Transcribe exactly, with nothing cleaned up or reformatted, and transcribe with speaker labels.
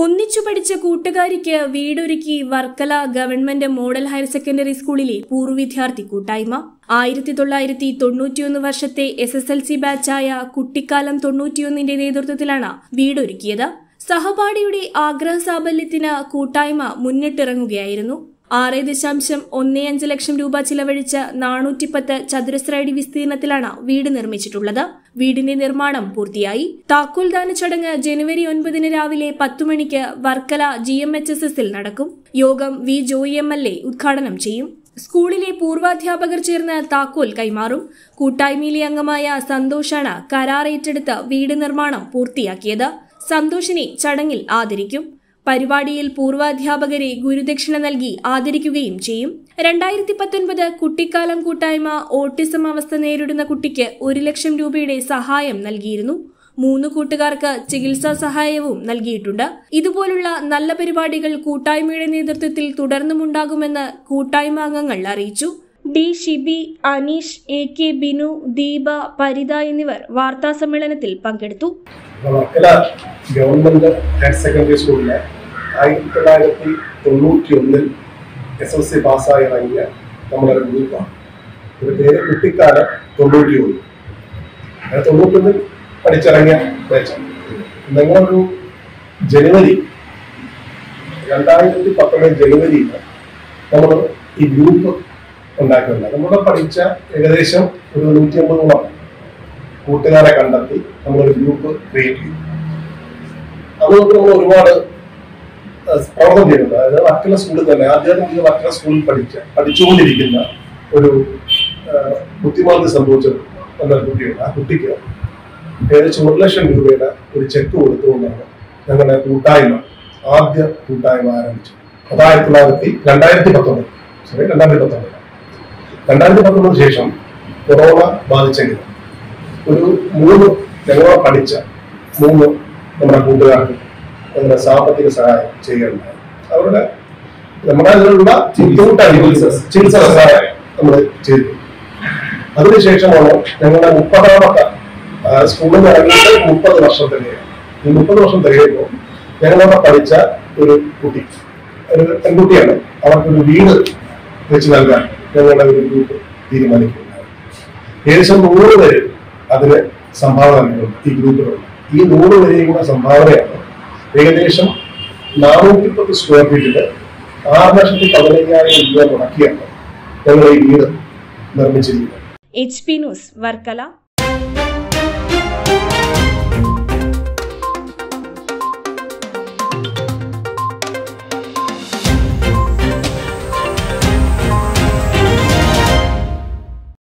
Speaker 1: ഒന്നിച്ചു പഠിച്ച കൂട്ടുകാരിക്ക് വീടൊരുക്കി Varkala government model higher secondary സ്കൂളിലെ പൂർവ്വ വിദ്യാർത്ഥി കൂട്ടായ്മ. ആയിരത്തി തൊള്ളായിരത്തി തൊണ്ണൂറ്റിയൊന്ന് വർഷത്തെ എസ് എസ് എൽ സി ബാച്ചായ കുട്ടിക്കാലം തൊണ്ണൂറ്റിയൊന്നിന്റെ നേതൃത്വത്തിലാണ് വീടൊരുക്കിയത്. സഹപാഠിയുടെ ആഗ്രഹ സാഫല്യത്തിന് കൂട്ടായ്മ മുന്നിട്ടിറങ്ങുകയായിരുന്നു. ആറ് ദശാംശം ഒന്ന് അഞ്ച് ലക്ഷം രൂപ ചിലവഴിച്ച് നാനൂറ്റിപ്പത്ത് ചതുരശ്ര അടി വിസ്തീർണത്തിലാണ് വീട് നിർമ്മിച്ചിട്ടുള്ളത്. വീടിന്റെ നിർമ്മാണം പൂർത്തിയായി. താക്കോൽദാന ചടങ്ങ് ജനുവരി ഒൻപതിന് രാവിലെ പത്തു മണിക്ക് Varkala G M H S എസിൽ നടക്കും. യോഗം V Joy M L A ഉദ്ഘാടനം ചെയ്യും. സ്കൂളിലെ പൂർവാധ്യാപകർ ചേർന്ന് താക്കോൽ കൈമാറും. കൂട്ടായ്മയിലെ അംഗമായ സന്തോഷാണ് കരാർ ഏറ്റെടുത്ത് വീട് നിർമ്മാണം പൂർത്തിയാക്കിയത്. സന്തോഷിനെ ചടങ്ങിൽ ആദരിക്കും. പരിപാടിയിൽ പൂർവാധ്യാപകരെ ഗുരുദക്ഷിണ നൽകി ആദരിക്കുകയും ചെയ്യും. രണ്ടായിരത്തി പത്തൊൻപത് കുട്ടിക്കാലം കൂട്ടായ്മ ഓട്ടിസം അവസ്ഥ നേരിടുന്ന കുട്ടിക്ക് ഒരു ലക്ഷം രൂപയുടെ സഹായം നൽകിയിരുന്നു. മൂന്ന് കൂട്ടുകാർക്ക് ചികിത്സാ സഹായവും നൽകിയിട്ടുണ്ട്. ഇതുപോലുള്ള നല്ല പരിപാടികൾ കൂട്ടായ്മയുടെ നേതൃത്വത്തിൽ തുടർന്നുമുണ്ടാകുമെന്ന് കൂട്ടായ്മ അംഗങ്ങൾ അറിയിച്ചു. D Shibi, Aneesh, A K Binu, Deepa, Paritha എന്നിവർ വാർത്താ സമ്മേളനത്തിൽ പങ്കെടുത്തു.
Speaker 2: വർക്കല ഗവൺമെന്റ് ഹയർ സെക്കൻഡറി സ്കൂളിലെ ആയിരത്തി തൊള്ളായിരത്തി തൊണ്ണൂറ്റി ഒന്നിൽ എസ് എൽ സി പാസ്സായി ഇറങ്ങിയ നമ്മളൊരു ഗ്രൂപ്പാണ്. ഒരു പേര് കുട്ടിക്കാലം തൊണ്ണൂറ്റി ഒന്ന്. തൊണ്ണൂറ്റൊന്നിൽ പഠിച്ചിറങ്ങിയ ബാച്ച്. നിങ്ങളൊരു ജനുവരി രണ്ടായിരത്തി പത്തൊമ്പത് ജനുവരിയിൽ നമ്മൾ ഈ ഗ്രൂപ്പ് ഉണ്ടാക്കുന്നുണ്ട്. നമ്മൾ പഠിച്ച ഏകദേശം ഒരു നൂറ്റി അമ്പതോളം കൂട്ടുകാരെ കണ്ടെത്തി നമ്മളൊരു ഗ്രൂപ്പ് ക്രിയേറ്റ് ചെയ്തു. അതുകൊണ്ട് നമ്മൾ ഒരുപാട് പ്രവർത്തനം ചെയ്യുന്നുണ്ട്. അതായത് വർക്കല സ്കൂളിൽ തന്നെ ആദ്യം നമ്മൾ വർക്കല സ്കൂളിൽ പഠിച്ച പഠിച്ചുകൊണ്ടിരിക്കുന്ന ഒരു ബുദ്ധിമാന്ദ്യം സംഭവിച്ച എന്നൊരു കുട്ടിയുണ്ട്. ആ കുട്ടിക്ക് ഏകദേശം ഒരു ലക്ഷം രൂപയുടെ ഒരു ചെക്ക് കൊടുത്തുകൊണ്ടാണ് ഞങ്ങളുടെ കൂട്ടായ്മ ആദ്യ കൂട്ടായ്മ ആരംഭിച്ചത്. അത് ആയിരത്തി തൊള്ളായിരത്തി രണ്ടായിരത്തി പത്തൊമ്പത് സോറി രണ്ടായിരത്തി പത്തൊമ്പത് രണ്ടായിരത്തി പത്തൊമ്പതിന് ശേഷം കൊറോണ ബാധിച്ചെങ്കിലും ഒരു മൂന്ന് ഞങ്ങളെ പഠിച്ച മൂന്ന് നമ്മുടെ കൂട്ടുകാർക്ക് അങ്ങനെ സാമ്പത്തിക സഹായം ചെയ്യുകയുണ്ടായി. അവരുടെ നമ്മുടെ അതിലുള്ള ചികിത്സാ സഹായം നമ്മൾ ചെയ്തു. അതിനുശേഷമാണ് ഞങ്ങളുടെ മുപ്പതാമത്തെ സ്കൂളിൽ ഇറങ്ങിയിട്ട് മുപ്പത് വർഷം തികയാണ്. ഈ മുപ്പത് വർഷം തികയുമ്പോൾ ഞങ്ങളവിടെ പഠിച്ച ഒരു കുട്ടി, ഒരു പെൺകുട്ടിയാണ്, അവർക്കൊരു വീട് വെച്ച് നൽകാൻ ഞങ്ങളുടെ ഒരു ഗ്രൂപ്പ് തീരുമാനിക്കുകയുണ്ടായി. ഏകദേശം നൂറ് പേര് അതിന് സംഭാവന നൽകുന്നുണ്ട് ഈ ഗ്രൂപ്പിലുണ്ട്. ഈ നൂറ് പേരെയും കൂടെ സംഭാവനയാണ് ഏകദേശം നാനൂറ്റി പത്ത് സ്ക്വയർ ഫീറ്റില് ആറ് ലക്ഷത്തി പതിനയ്യായിരം രൂപ മുടക്കിയാണ് ഞങ്ങൾ ഈ വീട് നിർമ്മിച്ചിരിക്കുന്നത്.
Speaker 1: H P news Varkala.